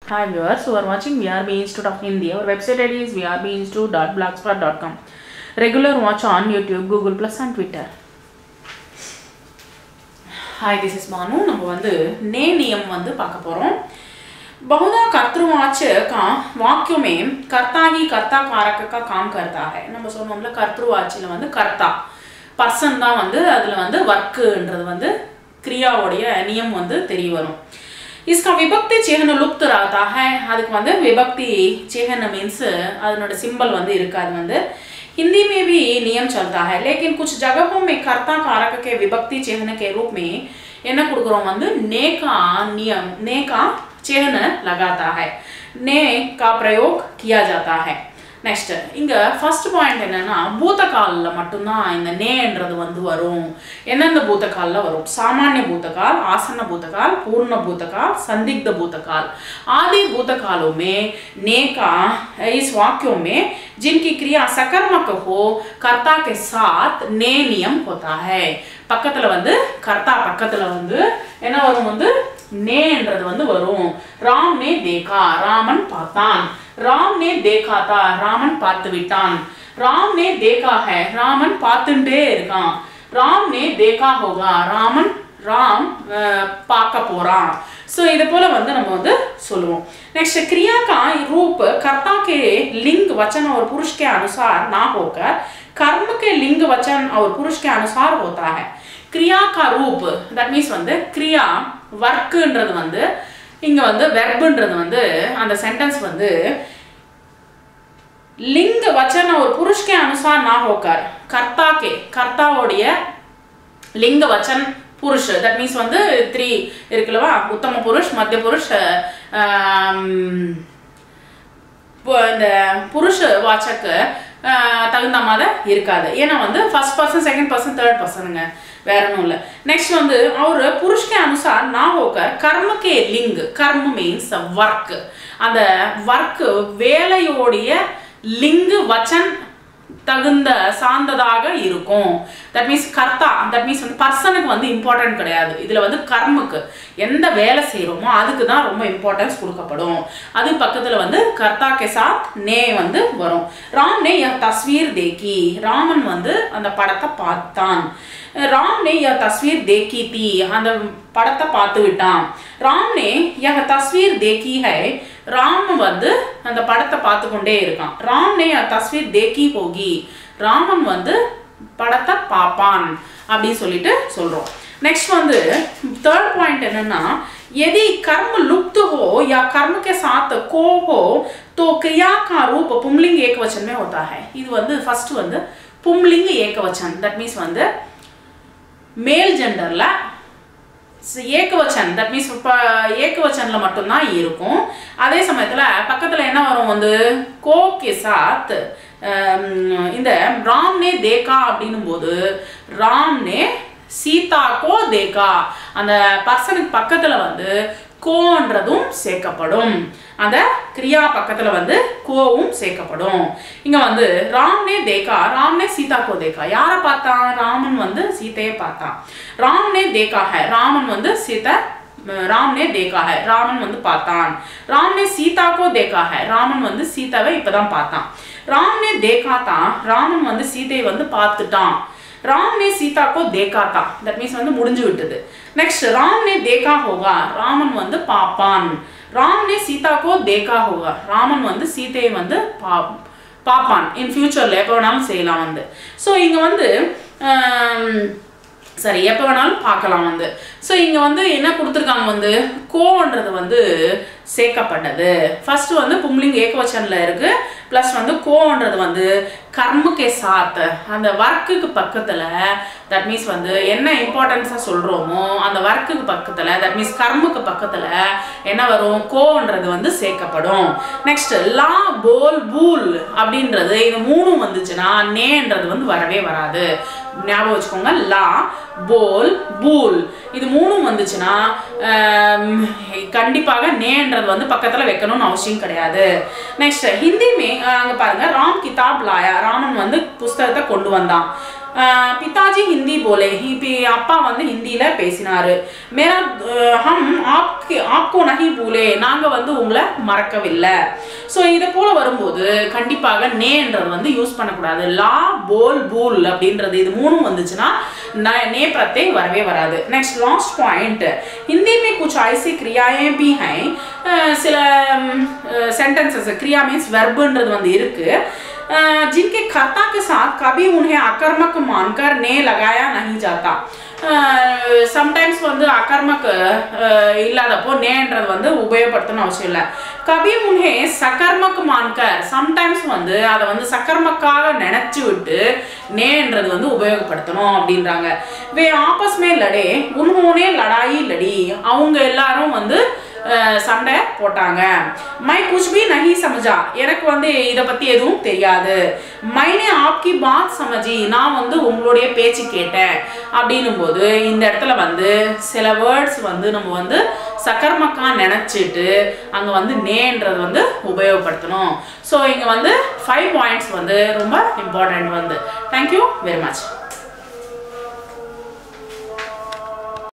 Hi viewers who are watching VRB Institute of Hindi. Our website ID is vrbinstitute.blogspot.com. Regular watch on YouTube, Google Plus and Twitter. Hi, this is Manu. நம்ம வந்து நேனியம் வந்து பார்க்க போறோம். बहुधा कर्तृवाच्य का वाक्यों में कर्ता ही कर्ता कारक का काम करता है. நம்ம சொன்னோம்ல कर्तृवाच्यல வந்து कर्ता पर्सन தான் வந்து அதுல வந்து वर्कன்றது வந்து क्रियाவோட नियम வந்து தெரிய வரும். इसका विभक्ति चिह्न लुप्त रहता है. அதுக்கு வந்து विभक्ति चिह्न मींस அதனோட सिंबल வந்து இருக்காது வந்து हिंदी में भी नियम चलता है लेकिन कुछ जगहों में कर्ता कारक के विभक्ति चिह्न के रूप में என்ன கொடுக்கிறோம் வந்து ने का नियम ने का चिह्न लगाता है ने का प्रयोग किया जाता है. नेक्स्ट इंग फर्स्ट पॉइंट என்னன்னா பூதகால்ல மட்டும் தான் இந்த நேன்றது வந்து வரும். என்னென்ன பூதகால்ல வரும்? सामान्य भूतकाल, आसन्न भूतकाल, पूर्ण भूतकाल, संदिग्ध भूतकाल. आदि भूतकालों में ने का इस वाक्यों में जिनकी क्रिया सकर्मक हो कर्ता के साथ ने नियम होता है. பக்கத்துல வந்து कर्ता பக்கத்துல வந்து என்ன வரும் வந்து நேன்றது வந்து வரும். राम ने देखा, रामन பார்த்தான். राम ने देखा था, रामन பார்த்து விட்டான். राम ने देखा है, रामन பார்த்துட்டே இருக்கான். राम ने देखा होगा, रामन राम பார்க்க போறான். सो இது போல வந்து நம்ம வந்து சொல்லுவோம். नेक्स्ट क्रिया का रूप कर्ता के लिंग वचन और पुरुष के अनुसार ना होकर कर्म के लिंग वचन और पुरुष के अनुसार होता है. क्रिया का रूप दैट मींस வந்து क्रिया वर्कன்றது வந்து இங்க வந்து வெர்ப்ன்றது வந்து அந்த சென்டென்ஸ் வந்து लिंग वचन और पुरुष के अनुसार ना होकर कर्ता के कर्ताவோட लिंग वचन पुरुष दैट मींस வந்து 3 இருக்குலவா உத்தம புருஷ் மத்திய புருஷ் இந்த புருஷ வாச்சக தகுந்த மாதிரி இருக்காது. ஏன்னா வந்து first person second person third पर्सनங்க வேற ஒண்ணும் இல்ல. नेक्स्ट வந்து और पुरुष के अनुसार ना होकर कर्म के लिंग कर्म मींस वर्क அந்த वर्क வேலையோட लिंग वचन தகுந்த சார்ந்ததாக இருக்கும். தட் மீன்ஸ் கர்த்தா தட் மீன்ஸ் வந்து பர்சனுக்கு வந்து இம்பார்ட்டன்ட் கிடையாது. இதுல வந்து கர்முக்கு எந்த வேலை செய்யறோமோ அதுக்கு தான் ரொம்ப இம்பார்ட்டன்ஸ் கொடுக்கப்படும். அது பக்கத்துல வந்து கர்த்தா के साथ ने வந்து வரும். राम ने यह तस्वीर देखी, ராமன் வந்து அந்த படத்தை பார்த்தான். राम ने यह तस्वीर देखी थी, அந்த படத்தை பார்த்து விட்டான். राम ने यह तस्वीर देखी है, राम வந்து அந்த படத்தை பார்த்து கொண்டே இருக்கான். राम ने यह तस्वीर देखी होगी, ராமன் வந்து படத்தை பாப்பான் அப்படி சொல்லிட்டு சொல்றோம். नेक्स्ट வந்து थर्ड पॉइंट என்னன்னா यदि कर्म लुप्त हो या कर्म के साथ को हो तो क्रिया का रूप पुंलिंग एकवचन में होता है. இது வந்து ஃபர்ஸ்ட் வந்து पुंलिंग एकवचन दैट मींस வந்து मेल जेंडरல ஏகவச்சன் தட் மீன்ஸ் ஏகவச்சன்ல மட்டும் தான் இருக்கும். அதே சமயத்துல பக்கத்துல என்ன வரும் வந்து को के साथ இந்த राम ने देखा அப்படினும்போது राम ने सीता को देखा அந்த பர்சனுக்கு பக்கத்துல வந்து கோன்றதும் சேர்க்கப்படும். அந்த क्रिया பக்கத்துல வந்து கோவும் சேர்க்கப்படும். இங்க வந்து राम ने देखा, राम ने सीता को देखा. யார பார்த்தான்? ராமன் வந்து சீதையை பார்த்தான். राम ने देखा है, ராமன் வந்து சீதை राम ने देखा है, ராமன் வந்து பார்த்தான். राम ने सीता को देखा है, ராமன் வந்து சீதாவை இப்பதான் பார்த்தான். राम ने देखा था, ராமன் வந்து சீதையை வந்து பார்த்துட்டான். राम ने सीता को देखा था दैट मींस வந்து முடிஞ்சு விட்டது. नेक्स्ट राम ने देखा होगा, ராமன் வந்து பாப்பான். राम ने सीता को देखा होगा, ராமன் வந்து சீதையை வந்து பாப்பான். இன் ஃபியூச்சர்ல எப்ப வேணாலும் செய்யலாம் வந்து. சோ இங்க வந்து சரி எப்ப வேணாலும் பார்க்கலாம் வந்து. சோ இங்க வந்து என்ன கொடுத்திருக்காங்க வந்து கோன்றது வந்து சேர்க்கப்பட்டது. ஃபர்ஸ்ட் வந்து பும்லிங் ஏகவச்சன்ல இருக்கு प्लस வந்து கோன்றது வந்து कर्म के साथ அந்த வர்க்குக்கு பக்கத்துல தட் மீன்ஸ் வந்து என்ன இம்பார்ட்டன்ஸா சொல்றோமோ அந்த வர்க்குக்கு பக்கத்துல தட் மீன்ஸ் கர்முக்கு பக்கத்துல என்ன வரும் கோன்றது வந்து சேர்க்கப்படும். நெக்ஸ்ட் லா போல் பூல் அப்படின்றது இது மூணும் வந்துச்சுனா நேன்றது வந்து வரவே வராது. ஞாபகம் வச்சுக்கோங்க. லா போல் பூல் இது மூணும் வந்துச்சுனா கண்டிப்பாக நேன்றது வந்து பக்கத்துல வைக்கணும்னு அவசியம் கிடையாது. நெக்ஸ்ட் हिंदी में அங்க பாருங்க राम किताब लाया, ராமன் வந்து புத்தகத்தை கொண்டு வந்தான். पिताजी हिंदी बोले இப்போ அப்பா வந்து ஹிந்தியில பேசினாரு मेरा हम आपको नहीं भूले நாங்க வந்து உங்களை மறக்கவில்லை சோ இத போல வரும்போது கண்டிப்பாக நேன்றது வந்து யூஸ் பண்ண கூடாது லா போல் பூல் அப்படின்றது இது மூணும் வந்துச்சுனா ने प्रत्यय வரவே வராது नेक्स्ट लास्ट पॉइंट हिंदी में कुछ ऐसी क्रियाएं भी हैं சில सेंटेंसेस क्रिया मींस वर्बன்றது வந்து இருக்கு जिनके कर्ता के साथ कभी उन्हें अकर्मक मानकर ने लगाया नहीं जाता समटाइम्स வந்து அகர்மக் இல்லாதப்போ நேன்றது வந்து உபயோகப்படுத்தணும் அவசியம் இல்ல कभी उन्हें सकर्मक मानकर समटाइम्स வந்து அத வந்து सकर्मக்காக நினைச்சு விட்டு நேன்றது வந்து உபயோகப்படுத்தணும் அப்படின்றாங்க वे आपस में लड़े उन्होंने लड़ाई लड़ी அவங்க எல்லாரும் வந்து சண்டை போட்டாங்க मैं कुछ भी नहीं समझा எனக்கு வந்து இத பத்தி எதுவும் தெரியாது मैंने आपकी बात समझी நான் வந்து உங்களுடைய பேச்சு கேட்டேன் அப்படினும்போது இந்த இடத்துல வந்து சில வேர்ட்ஸ் வந்து நம்ம வந்து சகர்மக்கா நினைச்சிட்டு அங்க வந்து நேன்றது வந்து உபயோகப்படுத்தணும் சோ இங்க வந்து 5 பாயிண்ட்ஸ் வந்து ரொம்ப இம்பார்ட்டன்ட் வந்து thank you very much